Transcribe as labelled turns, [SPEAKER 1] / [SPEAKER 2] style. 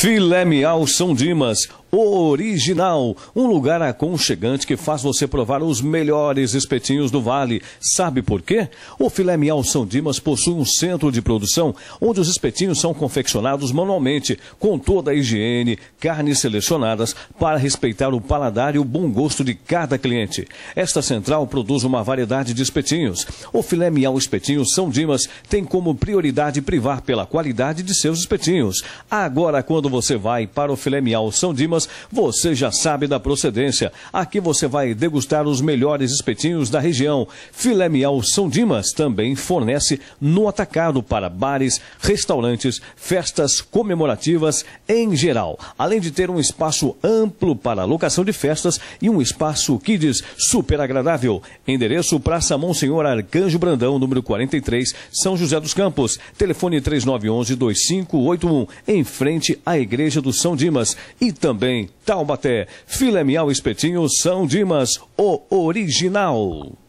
[SPEAKER 1] Filé Mignon São Dimas, o original, um lugar aconchegante que faz você provar os melhores espetinhos do Vale. Sabe por quê? O Filé Mignon São Dimas possui um centro de produção onde os espetinhos são confeccionados manualmente, com toda a higiene, carnes selecionadas para respeitar o paladar e o bom gosto de cada cliente. Esta central produz uma variedade de espetinhos. O Filé Mignon Espetinhos São Dimas tem como prioridade privar pela qualidade de seus espetinhos. Agora, quando você vai para o Filé Mignon São Dimas, você já sabe da procedência. Aqui você vai degustar os melhores espetinhos da região. Filé Mignon São Dimas também fornece no atacado para bares, restaurantes, festas comemorativas em geral. Além de ter um espaço amplo para locação de festas e um espaço kids super agradável. Endereço Praça Monsenhor Arcanjo Brandão, número 43, São José dos Campos. Telefone 3911-2581, em frente à Igreja do São Dimas. E também Taubaté. Filé Mignon Espetinho São Dimas, o original.